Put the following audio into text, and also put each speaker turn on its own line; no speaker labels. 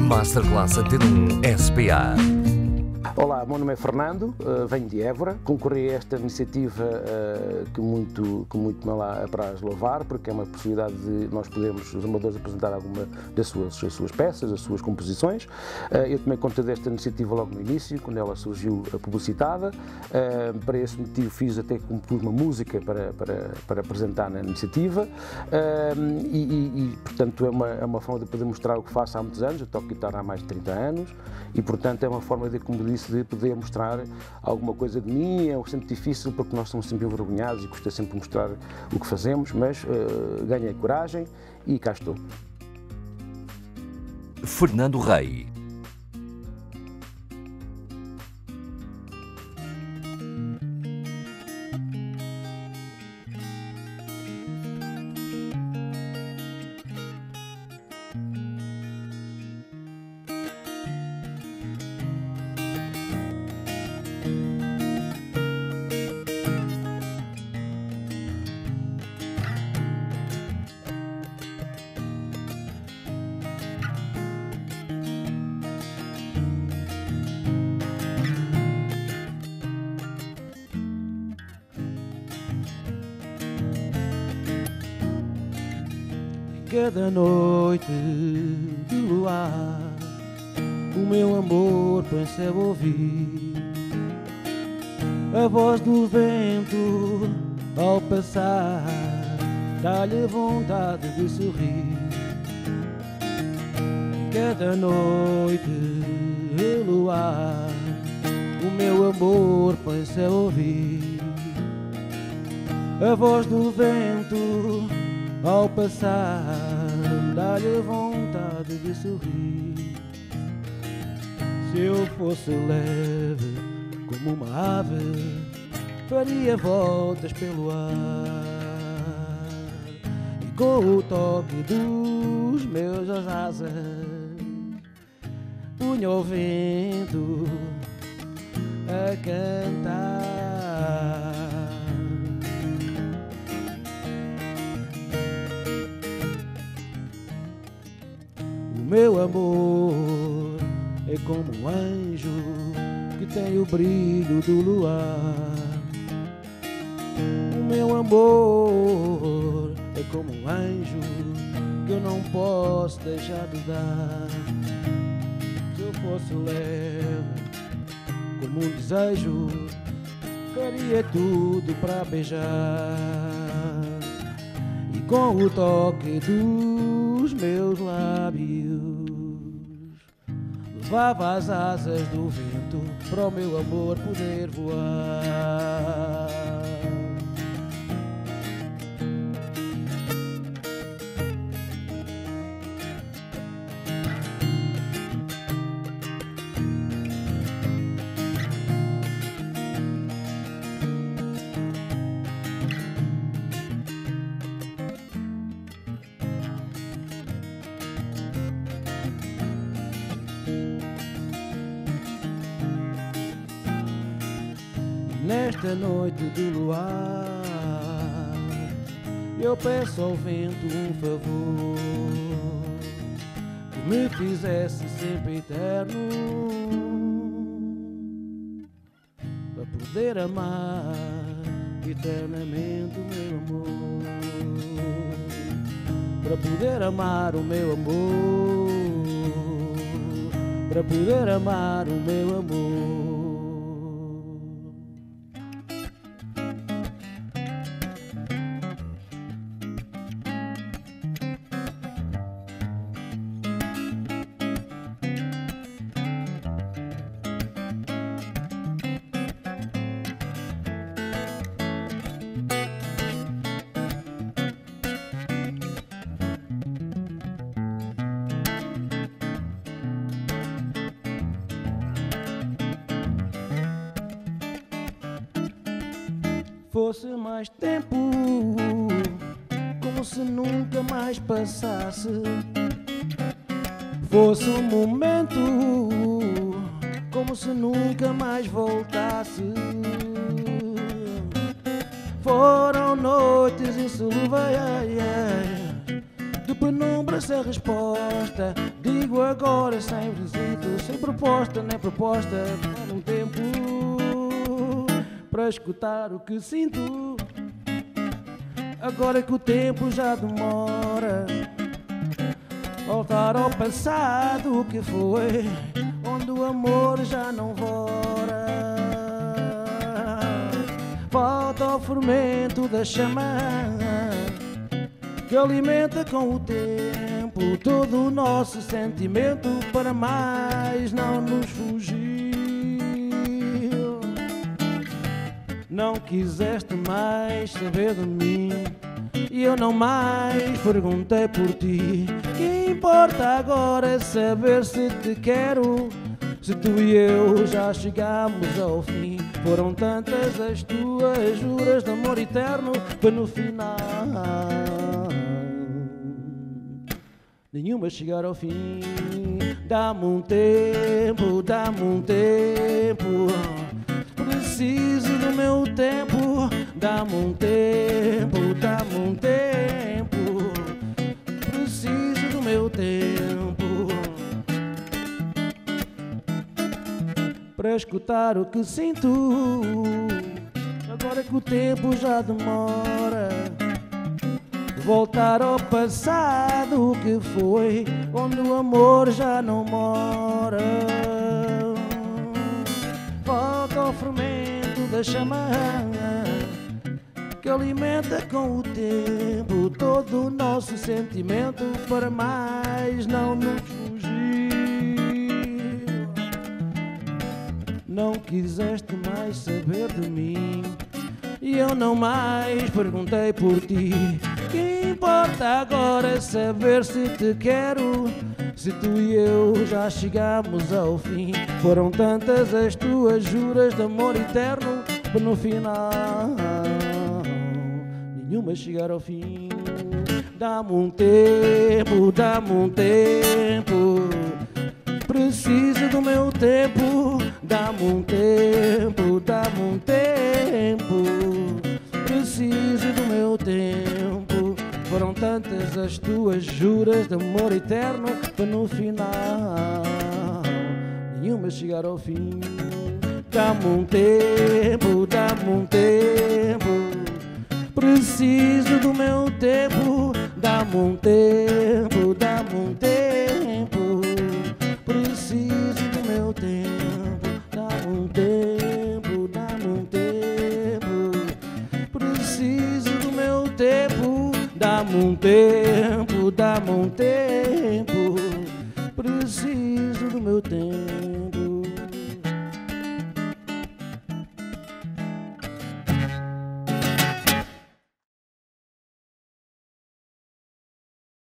Masterclass Antena 1 SPA.
Olá, meu nome é Fernando, venho de Évora. Concorri a esta iniciativa que muito me lá apraz louvar, porque é uma possibilidade de nós podermos, os amadores, apresentar alguma das suas peças, das suas composições. Eu tomei conta desta iniciativa logo no início, quando ela surgiu publicitada. Para esse motivo fiz até compus uma música para apresentar na iniciativa portanto, é uma forma de poder mostrar o que faço há muitos anos. Eu toco guitarra há mais de 30 anos e, portanto, é uma forma de, como disse, de poder mostrar alguma coisa de mim. É sempre difícil porque nós somos sempre envergonhados e custa sempre mostrar o que fazemos, mas ganhei coragem e cá estou.
Fernando Rei.
Cada noite de luar, o meu amor põe-se a ouvir a voz do vento ao passar, dá-lhe vontade de sorrir. Cada noite de luar, o meu amor põe-se a ouvir a voz do vento ao passar, dá-lhe vontade de sorrir. Se eu fosse leve como uma ave, faria voltas pelo ar, e com o toque dos meus asas punha o vento a cantar. O meu amor é como um anjo que tem o brilho do luar. O meu amor é como um anjo que eu não posso deixar de dar. Se eu fosse leve como um desejo, faria tudo para beijar, e com o toque dos meus lábios levava as asas do vento para o meu amor poder voar. Nesta noite de luar, eu peço ao vento um favor, que me fizesse sempre eterno, para poder amar eternamente o meu amor, para poder amar o meu amor, para poder amar o meu amor. Fosse mais tempo, como se nunca mais passasse. Fosse um momento, como se nunca mais voltasse. Foram noites insolúveis de penumbra procura sem resposta. Digo agora sem visito, sem proposta, nem proposta. Para um tempo para escutar o que sinto. Agora que o tempo já demora, voltar ao passado que foi, onde o amor já não vora. Volta ao fermento da chama que alimenta com o tempo todo o nosso sentimento, para mais não nos fugir. Não quiseste mais saber de mim e eu não mais perguntei por ti. Que importa agora saber se te quero, se tu e eu já chegamos ao fim. Foram tantas as tuas juras de amor eterno, para no final nenhuma chegar ao fim. Dá-me um tempo, dá-me um tempo, preciso do meu tempo. Dá-me um tempo, dá-me um tempo, preciso do meu tempo, para escutar o que sinto. Agora que o tempo já demora, voltar ao passado que foi, onde o amor já não mora. Volta ao fermento da chama que alimenta com o tempo todo o nosso sentimento, para mais não nos fugir. Não quiseste mais saber de mim e eu não mais perguntei por ti. Que importa agora saber se te quero, se tu e eu já chegamos ao fim. Foram tantas as tuas juras de amor eterno, para no final nenhuma chegar ao fim. Dá-me um tempo, dá-me um tempo, preciso do meu tempo. Dá-me um tempo, dá-me um tempo, preciso do meu tempo. Foram tantas as tuas juras de amor eterno, para no final nenhuma chegar ao fim. Dá-me um tempo, dá-me um tempo, preciso do meu tempo. Dá-me um tempo, dá-me um tempo, preciso do meu tempo. Dá-me um tempo, dá-me um tempo, preciso do meu tempo. Dá-me um tempo, dá-me um tempo, preciso do meu tempo.